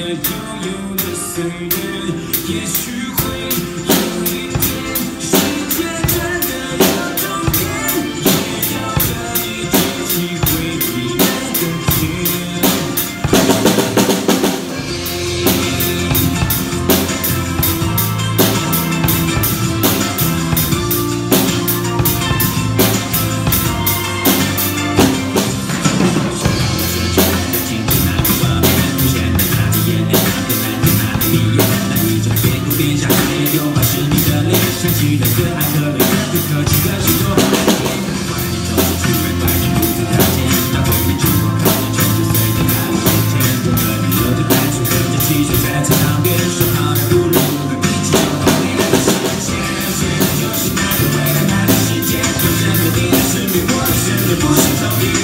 悠悠的岁月，也许会有一天，世界真的有终点，也要和你一起回忆那个天。 想起的可爱可悲的不客气的星座，怀你走出去门外，你独自踏前，那回忆就靠着90岁的那个春天，我和你留着白树，喝着汽水在池塘边，说好的不如我们一起拥抱未来的世界。现在就是那个未来那个世界，有人的你的生命，我的生命不是同一。